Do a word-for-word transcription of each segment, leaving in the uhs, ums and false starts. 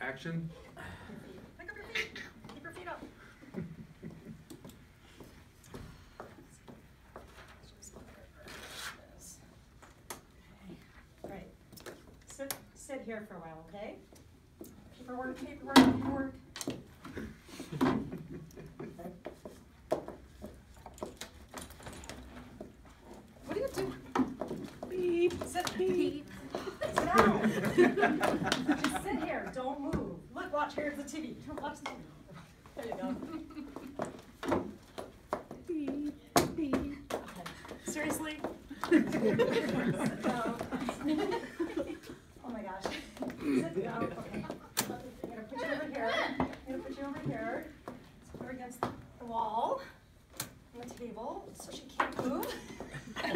Action. Pick up your feet. Keep your feet up. Okay. Right. Sit, sit here for a while, okay? Paperwork, paperwork, paperwork. What are you doing? Beep. Sit, beep. Sit down. Just sit here. Don't move. Look, watch. Here's the T V. Don't watch the T V. There you go. Beep, beep. Okay. Seriously? Sit down. Oh my gosh. Sit down. Okay. I'm gonna put you over here. I'm gonna put you over here. So put her against the wall on the table so she can't move. Oh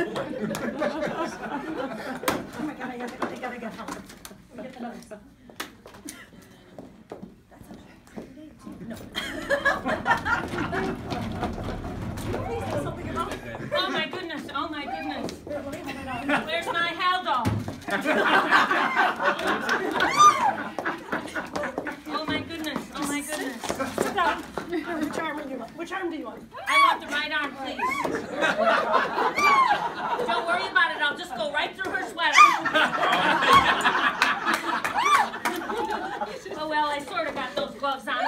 my god, I gotta, I gotta get help. Let me get the nose. That's okay. No. Please say something about it. Oh my goodness, oh my goodness. Here, let me hold it on. Where's my hell doll? Oh my goodness, oh my goodness. Sit down. Which arm do you want? Which arm do you want? I want the right arm, please. Don't worry about it, I'll just go right through her sweater. Oh well, I sort of got those gloves on.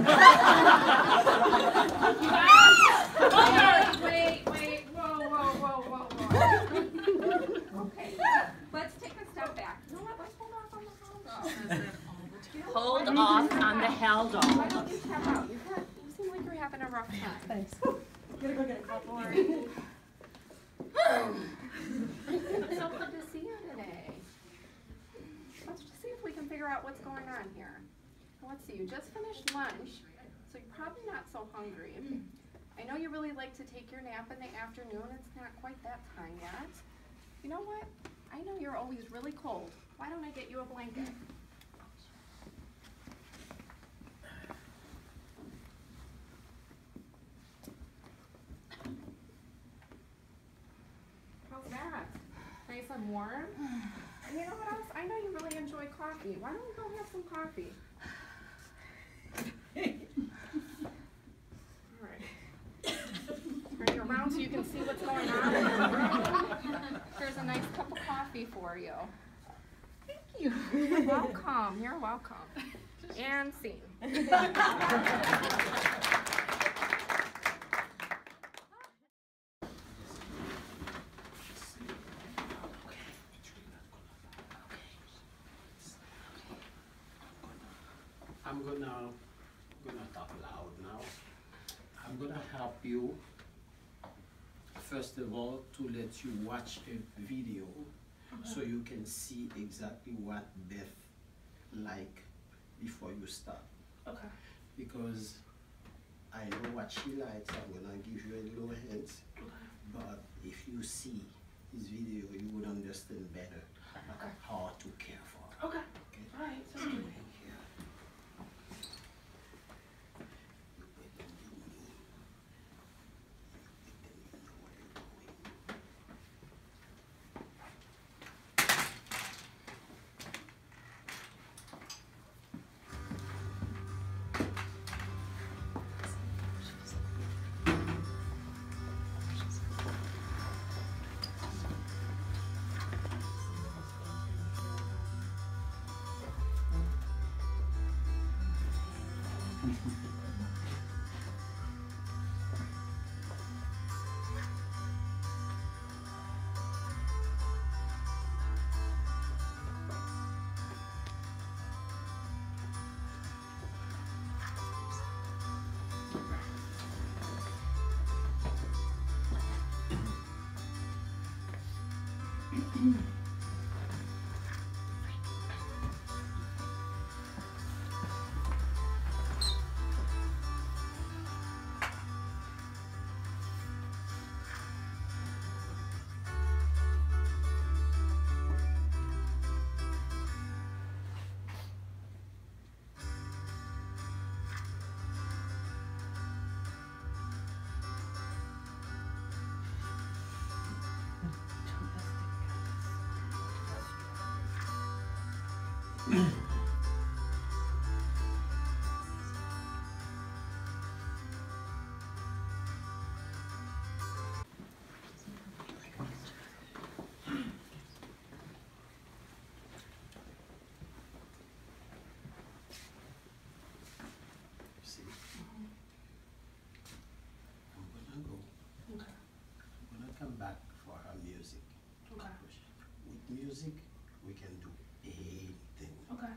Wait, wait, wait, whoa, whoa, whoa, whoa, whoa. Okay, let's take a step back. You know what, let's hold off on the hell doll. Hold off on the hell doll. Why don't you tap out? You've had, you seem like you're having a rough time. Thanks. Gotta go get a cup more. So good to see you today. Let's just see if we can figure out what's going on here. Let's see, you just finished lunch, so you're probably not so hungry. I know you really like to take your nap in the afternoon. It's not quite that time yet. You know what? I know you're always really cold. Why don't I get you a blanket? How's that? Nice and warm? And you know what else? I know you really enjoy coffee. Why don't we go have some coffee? Alright. Turn you around so you can see what's going on. Here's a nice cup of coffee for you. Thank you. You're welcome. You're welcome. And scene. I'm gonna gonna talk loud now. I'm gonna help you first of all to let you watch a video so you can see exactly what Beth like before you start. Okay. Because I know what she likes, I'm gonna give you a little hint. But if you see this video, you would understand better Okay. how to care for her. Okay. Okay? All right. Sounds good. music, we can do anything. Okay.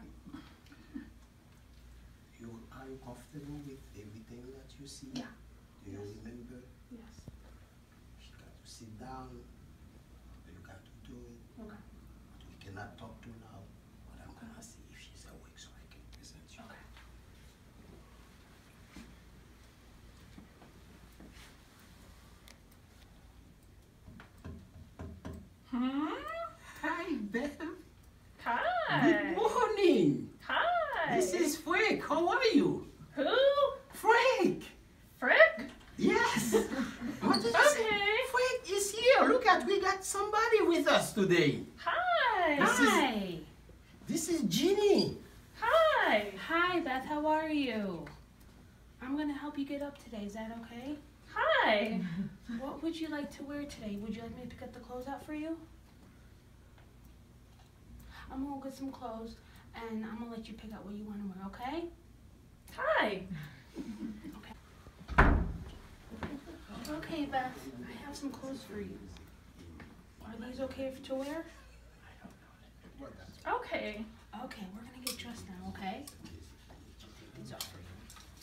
You, are you comfortable with everything that you see? Yeah. Do you Yes. remember? Yes. She got to sit down, you got to do it. Okay. We cannot talk too loud, but I'm gonna see if she's awake so I can present you. Okay. Hmm? Hi, Beth. Hi. Good morning. Hi. This is Frank. How are you? Who? Frank. Frick? Yes. What did you say? Okay. Frank is here. Look at, we got somebody with us today. Hi. This is- Hi. This is Ginny. Hi. Hi, Beth. How are you? I'm gonna help you get up today. Is that okay? Hi. What would you like to wear today? Would you like me to pick up the clothes out for you? I'm gonna get some clothes, and I'm gonna let you pick out what you want to wear. Okay? Hi. Okay, Beth. I have some clothes for you. Are these okay to wear? Okay. Okay, we're gonna get dressed now. Okay? Take these off for you.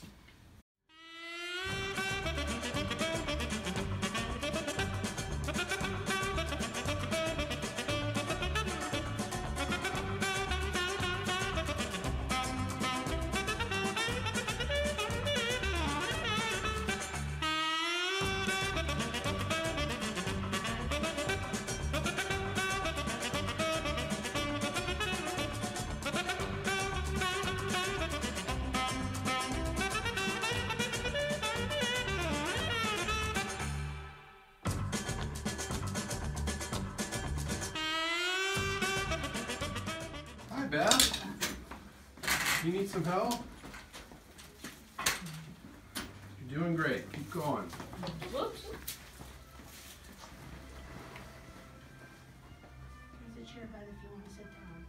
Hi, Beth. You need some help? You're doing great. Keep going. Whoops. Here's a chair, Beth, if you want to sit down.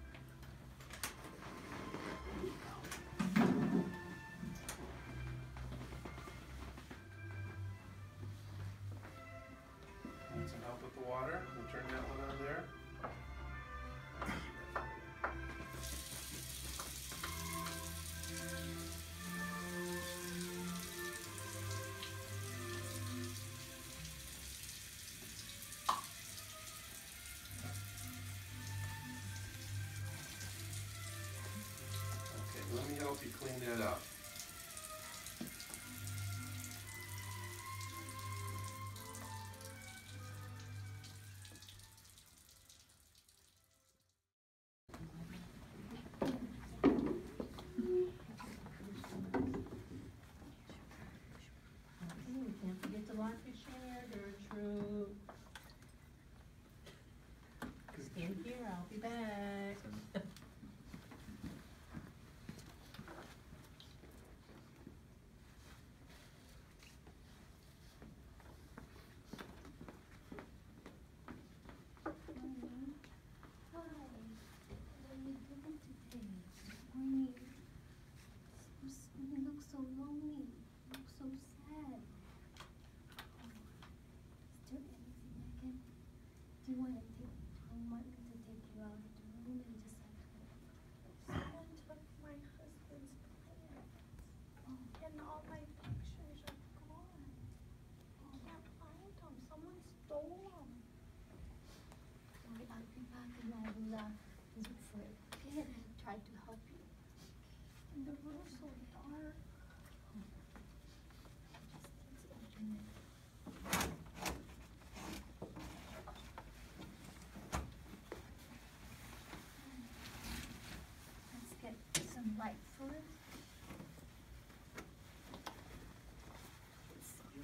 Need some help with the water? We'll turn that one on there. Okay, let me help you clean that up. Can't forget the laundry chair, Gertrude. Stand here, I'll be back. You look so lonely. You look so sad. Is there anything I can? Do you want to take? Do you want me to take you out of the room and just like? Someone took my husband's plants, Oh, and all my pictures are gone. I can't find them. Someone stole them. sorry. I'll be back and I will uh, look for it. Okay, and I'll try to help you. And the room's so dark. Just let's open it. Let's get some light first. Let's see.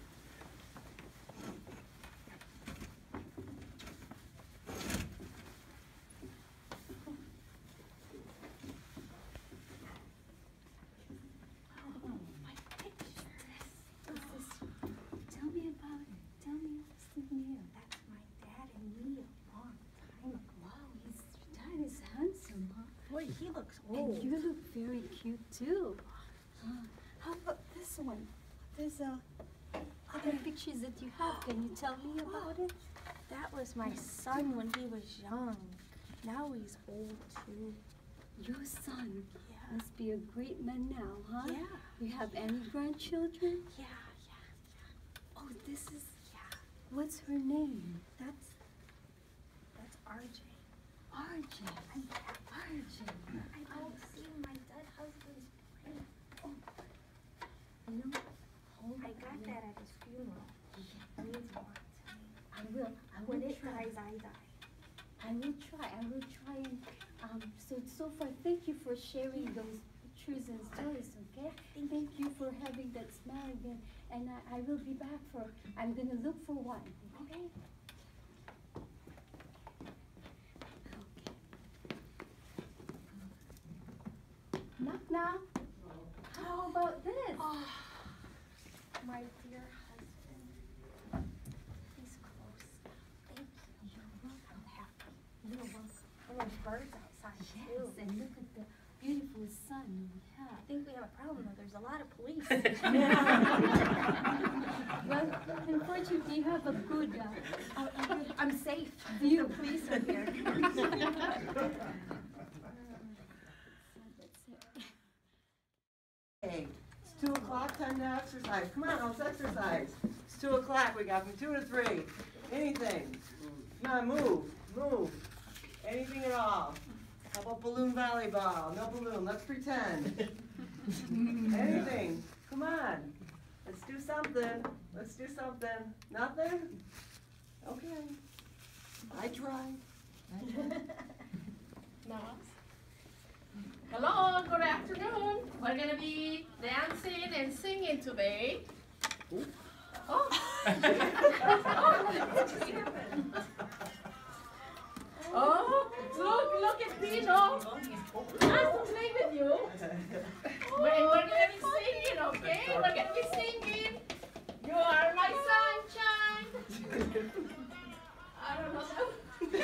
Oh, my pictures. What's this? Tell me about it. Tell me what's the deal. That's my dad and me a long time ago. Wow, he's your dad is handsome, huh? Boy, he looks And you look very cute too. Uh, how about this one? There's a, a the pictures that you have, can you tell me about it? That was my son when he was young. Now he's old too. Your son Yeah. must be a great man now, huh? Yeah. You have any grandchildren? Yeah, yeah. Oh, this is, Yeah. what's her name? That's that's R J. R J. R J. I don't see my dead husband's ring. You know, hold I on. got that at his funeral. It means a lot to me. I will, I will When it try. dies, I die. I will try, I will try and, um, so, so far, thank you for sharing those pictures and stories, okay? Thank you for having that smile again, and I, I will be back for, I'm gonna look for one, okay? Okay. Knock, knock. How about this? Oh, my dear husband. He's close. Thank you. You're welcome. I'm happy. You're welcome. And there's birds outside Yes, too. and look at the beautiful sun we have. I think we have a problem though. There's a lot of police. Well, unfortunately, you have a good, uh, a, a good I'm safe. view. The police are here. Hey, it's two o'clock, time to exercise. Come on, let's exercise. It's two o'clock, we got from two to three. Anything. Come on, move, move. Anything at all. How about balloon volleyball? No balloon, let's pretend. Anything. Come on. Let's do something. Let's do something. Nothing? Okay. I tried. Hello, good afternoon. We're gonna be dancing and singing today. Oh. Oh, look, look at Dino. Nice to play with you. And we're gonna be singing, okay? We're gonna be singing. You are my sunshine. I don't know that.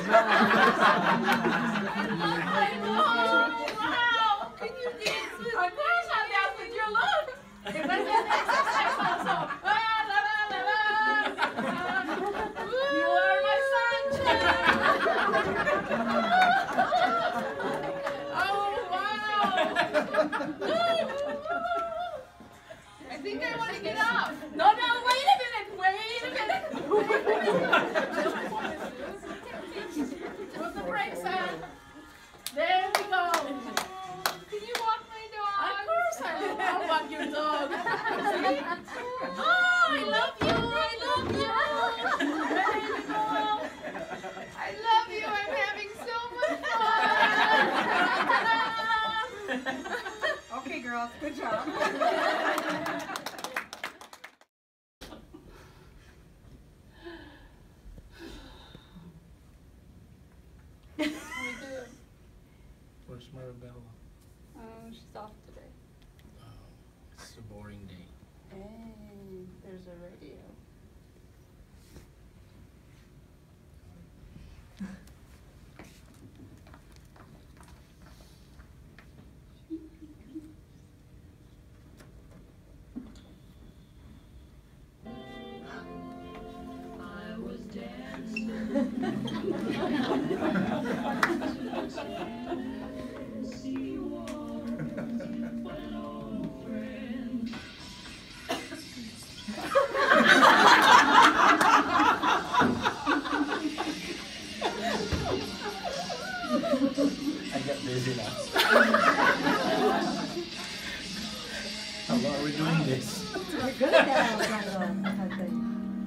I know. Wow. Can you dance with me? Of course I'll dance with you. Look. If I can exercise also. Ah, la, la, la, la. You are my sunshine. Oh, wow. I think I want to get up. No, no, wait a minute. Wait a minute. Put the brakes on. There we go. Can you walk my dog? Of course I will. I'll walk your dog. See? Oh, I love you. I love you. There you go. I love you. I'm having so much fun. Okay, girls, good job. Where's Maribella? Oh, she's off today. Oh, it's a boring day. Hey, there's a radio. I get busy now. How long are we doing this? You're good at that, I think.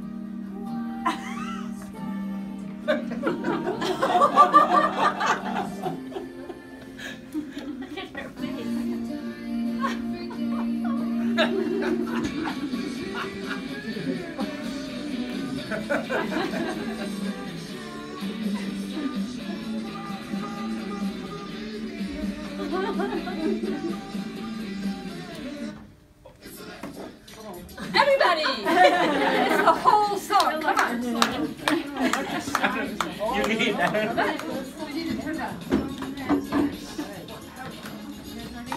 Everybody! It's the whole song. Come on. You need that.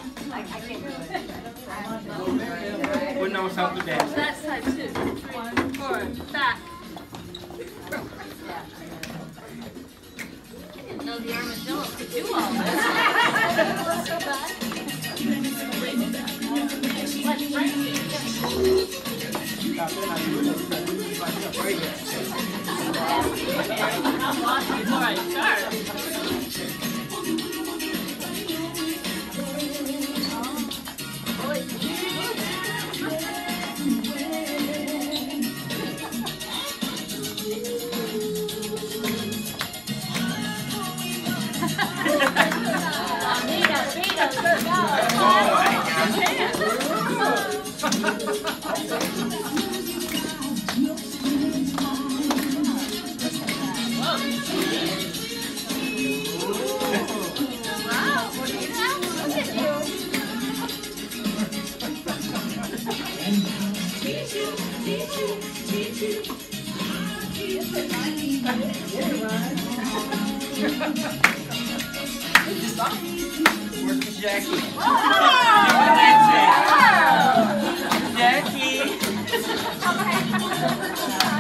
Who knows how to dance? That side too. forward, back. I didn't know the armadillo could do all this. Let's break it. I'm watching before I start. Where's Jackie? Oh! Jackie!